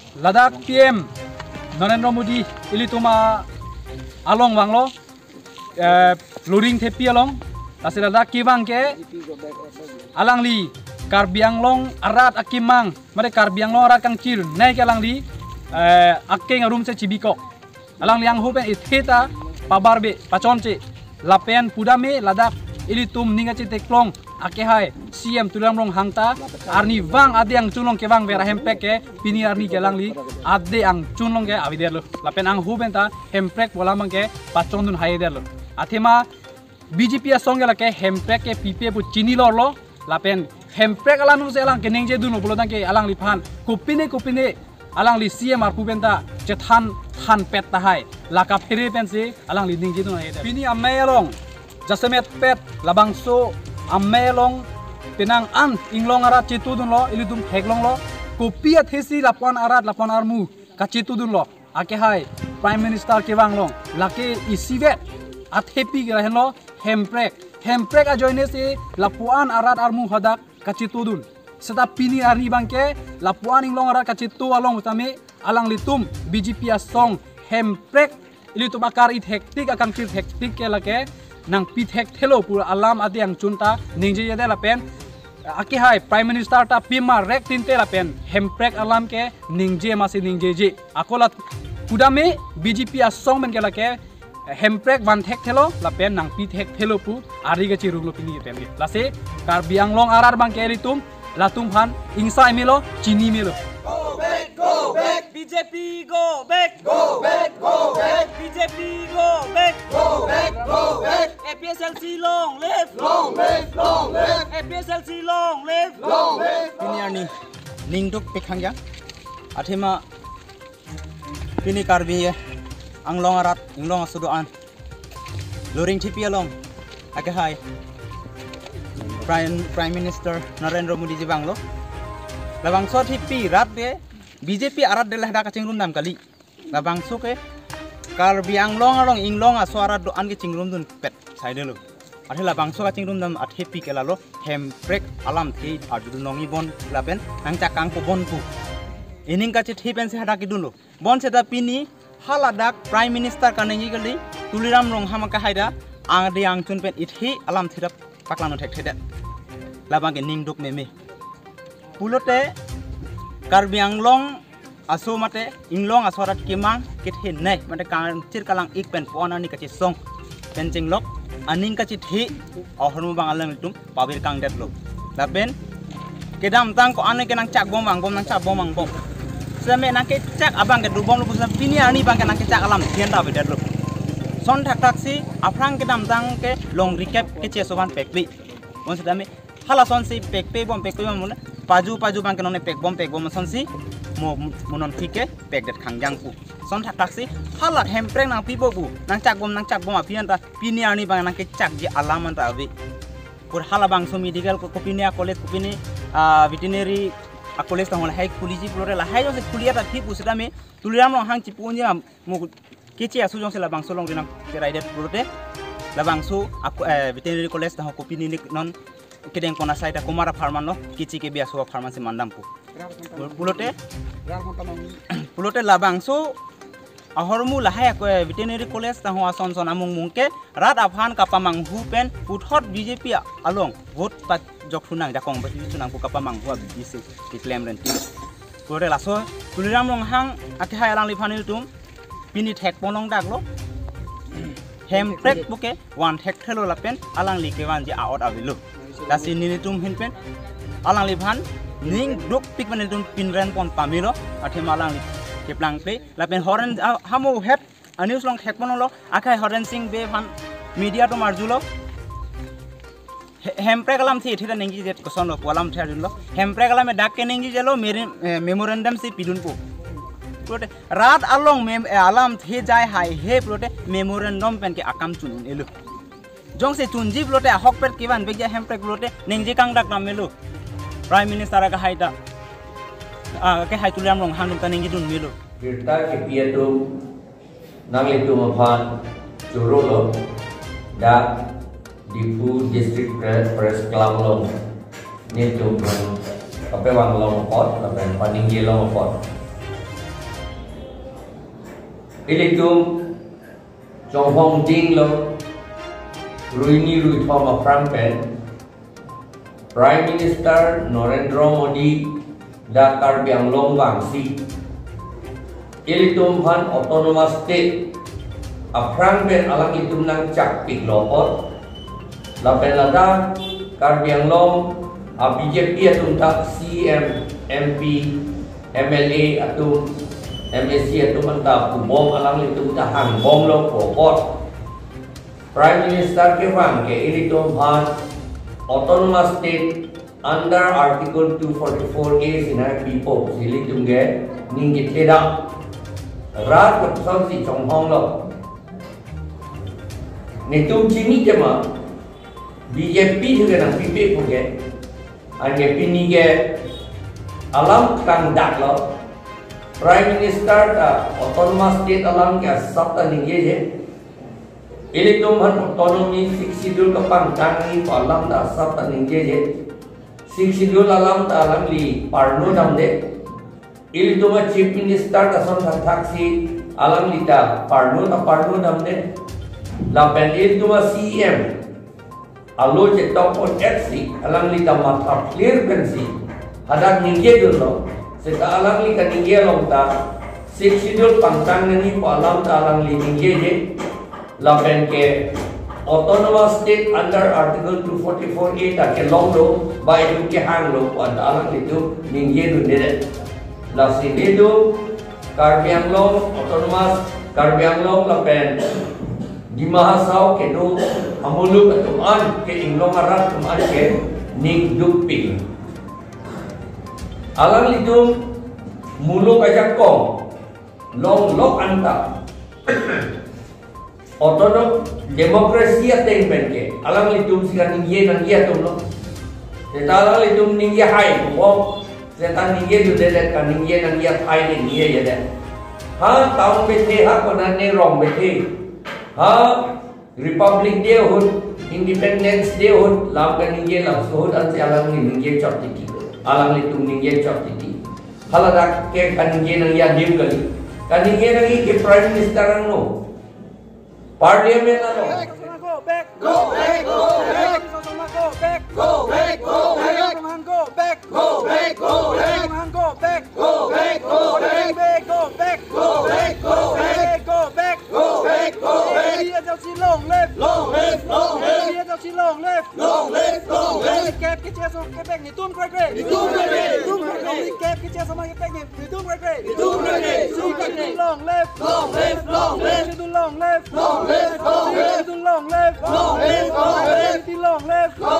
Ladakh PM Narendra Modi ilituma along wanglo luring tepi along lasi Ladakh kibang ke alangli Karbi Anglong arat akimang mare Karbi Anglong arat kang cil naik alangli akke ngarum se cibiko alangli ang hupen itheta pabarbe paconce lapen pudame Ladakh ilitum ningaci teklong ake hai CM tulamrong hangta arni wang ade ang chunlong ke wang vera hempek ke pini arni kelangli ade ang chunlong ke avidelo lapen ang hubenta hempek bolamang ke pacondun haidelo athema BJP asong ke hempek ke pipe bu chini lorlo lapen hempek alang se alang keneng je duno bolodang ke alang lipan kupine alang li CM ar hubenta jethan than pet tahai laka phere pense alang li ning je duno haidelo pini amayalong jasemet pet labangso amelong penang an inglong arat citudun lo ilidum heglong lo kopia thesi lapan arat lapan armu kacitudun lo ake hai prime minister ke wanglong lake isivet athepi gerahen lo hemprek ajoine se lapuan arat armu hadak kacitudun seta pini arni bangke lapuan inglong arat kacitu along utame alang litum BJP asong hemprek ilitum akar it hektik akan kir hektik ke lake nang pithek thelo pura alam ade ang chunta ningje yade lapen ake hai prime minister ta pima rek tinte lapen hemprek alam ke ningje masi ningje je akola pudame BJP asong men ke lake hemprek van thek thelo lapen nang pithek thelo pu ari ga chiruglo pini pen lase Karbi Anglong arar bang ke ritum latum phan ingsa emilo chini milo go back BJP go back BJP go back APSLC long live APSLC long live Pini arni ningduk pekhangya athema pini Karbi Anglong arat inglong asudoan luring tipi along ake hai Prime Minister Narendra Modi ji banglo labangso tipi rat de BJP arat de lahda ka chingrum nam kali labangso ke Karbi Anglong arong inglong aso arat do an ke chingrum dun pet side lo athe labangso ka chingrum nam athe pi ke lalo hemprek alam the adu nongi bon laben nang cakang ko bon pu ining ka thi pen se hada ki dun lo bon se da pini haladak Prime Minister kanengi gali tuliram rong hama ka haida ang de ang chun pen ithi alam thirap paklano thek theda labang ke ningduk meme pulote Karbi Anglong aso mate inglong asorat kimang kit hin nai mate kan cir kalang ik pen pon ani kaci song pencing lok aning kaci thi ohormu bang alang tum pabir kang det lo laben kedam tang ko ane kenang cak bom nang cak bom mang bom seme nang ke cak abang ke dubom lo pusam pini ani bang ke nang ke cak alam thien da bedet lo son thak tak si afrang kedam tang ke long recap ke che soban pekbi mon sedame hala son si pekpe bom mon paju bang ke none pek bom son si monon fike pek det khangjang pu son thak tak si halat hempreng nang pibo bu nang cak bom apian ta pini ani bang nang ke cak je alaman ta abi pur hala bang so medical ko pini college ko pini veterinary college ta hol hai kuliji plore la hai se kuliya ta thi pusida me tuliram rong hang chipu nya mo keche asu jong se la bang so long dinang ke raidet plore la bang so veterinary college ta ko pini non kedeng kona saita kumara farman no kici ke biaso pharmacy mandampu pulote labangso ahormu lahaya ko veterinary college ta ho ason son amung mungke rat afhan kapamang hu pen uthot BJP along vote pat jokfunang jakong bati sunang ku kapamang hu bisi diklaim ren ti pulote laso tuliram long hang ake hayalang liphanil tum pini thek ponong daklo hemprek buke wan thek thelo lapen alang like wan ji aot avilu lasi ninitum hinpen alang libhan ning duk pik manitum pinren pon pamiro athe malang keplang pe lapen horen hamo het anius long thek ponolo akai horen sing be phan media to marjulo hemprekalam thi thira nengi jet kosono polam thajulo hemprekalam dak ke nengi jelo memorandum si pidun po prote rat along alam the jai hai he prote memorandum pen ke akam chun elu jong se chunji plote hok pet kiban begya hemprek plote ningji kang dak namelu prime minister ka haida ke hai tulam rong hanum ta ningji dun melu kirta ke pietu nangli tu maphan jurolo da dipu district press club long ni tu ape wang long pot ape paningji long pot Ilitum Chong Hong Ding lo Ruini Rui Thoma Prampen Prime Minister Narendra Modi da Karbi Anglong Wangsi Ilitum Han Autonomous State Prampen alang itum nang Chakpik Lopot Lapen lada Karbi Anglong BJP atum tak CM MP MLA atum MSC atum anta pubom alang itum ta hang bom lo popot Prime Minister ke wang ke ilitum Han Autonomous State under Article 244A Sinai People silitum ge ningi teda rat kapsal si Chong Hong lo nitum chini jema BJP juga nang pipe puge Ange pinige alam kang dak lo Prime Minister da Autonomous State alam ke sabta ninge je ilitum han autonomy 6 schedule ka pangtangi ko alam da sabta ninge je 6 schedule alam da alam li parno namde ilitum Chief Minister da son thaksi alam li da parno namde lapen ilitum CM Alo je topon etsi alang li mata clear pensi hadak ningge dulu seta alang li ningge long ta schedule pangtang nani po alam ta alang li ningge je lapen ke autonomous state under article 244A ta ke long lo ba itu ke hang lo po alang li tu ningge du nede la si dedu Karbi Anglong autonomous Karbi Anglong lapen di mahasau ke do amulu ketuan ke inglong arat tuan ke ning duping alang lidum mulu kajak kong long lok anta otonom demokrasi ateng benke alang lidum sikan ningye nang ye tum lo seta alang lidum ningye hai bom seta ningye du dedet kan ningye nang ye hai ningye ye de ha taung bete ha konan ne rong bete ha Republic Day hut Independence Day hut lam kan ningye lam sohut an alang ni ningye chop titi alang li tum ningye chop titi halada ke kan ningye nang ya dim kali kan ningye nang ke Prime Minister ang no Parliament ano Go back, go back, go back, go back, go back, go back, go back, go back, go back, go back, go back, go back, go back, go back, go back, go back, go back, go back. Bia giao chi long live, long live, long live. Bia giao chi long live, long live, long live. Kẹp cái che số cái bẹt này tuôn quay quay, tuôn quay quay, tuôn quay quay. Kẹp cái che số mà cái bẹt này tuôn quay quay, tuôn quay quay. Suy cái tuôn long live, long live, long live. Tuôn long live, long live, long live. Tuôn long live, long live, long live. Tuôn long live, long live.